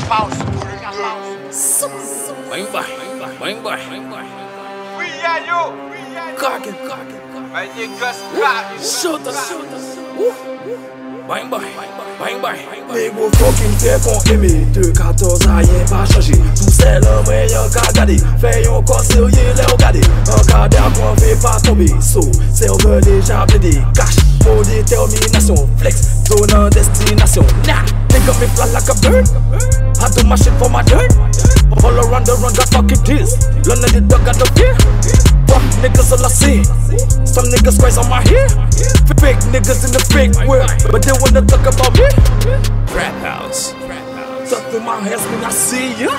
Bang bang, bang bang. We are you. Cocking. My niggas got you. Shoot us. Bang bang, bang bang. Négro fucking fait qu'on aimé. De 14 ans, rien pas changé. Tout c'est l'homme et y'a qu'à garder. Fait yon corps sérieux, les regarder. Un cadre qu'on fait pas tomber. So, c'est on veut déjà bleder. Cash, mon détermination. Flex, zone en destination. Nah, nigga me fly like a bird. I do my shit for my dirt. All around the run, got fucking this. None of the dog got no fear. Fuck niggas all I see. Some niggas cries on my hair. Fake niggas in the fake world, but they wanna talk about me. Rap house. Talk to my hands when I see ya.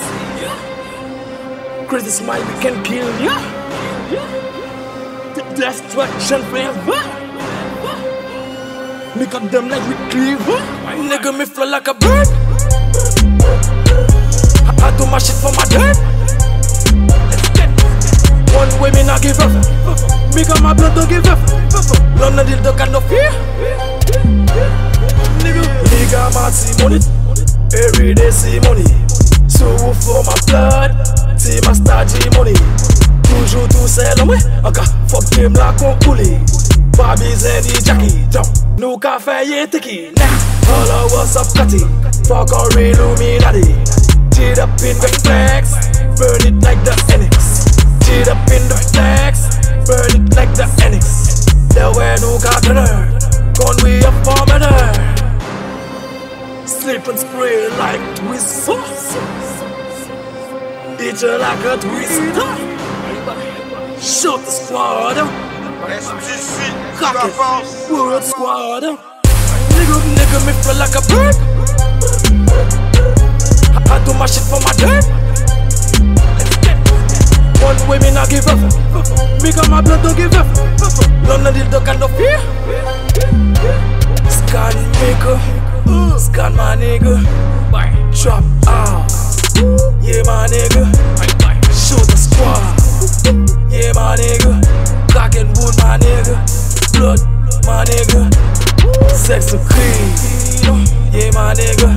Crazy smile, we can kill ya. The destruction forever. Make up them like we cleaver. Nigga me fly like a bird. I do my shit for my dirt. One way me not give up. Me got my blood don't give up. None of the dog got no fear. Nigga man see money. Every day see money. So for my blood, see my starchy money. Toujours tout seul en moi. Encore fuck game la con coulé. Barbies and the Jackie jump. No cafe ye tiki. Nah, all of us up cutty. Fuck all real Illuminati. Cheat up in the flags, burn it like the NX. Cheat up in the flags, burn it like the NX. There were no gardener, gone we up for better. Slip and spray like twister. Eat you like a twister. Shoot the squad. STC. Cock it, world squad. Nigga me feel like a bird. I do my shit for my dirt. One way me not give up. Me got my blood don't give up. None of the dog got no fear. Scan maker, scan my nigga. Drop out, yeah my nigga. Shoot the squad, yeah my nigga. Cock and wood my nigga. Blood my nigga. Sex and creed, yeah my nigga.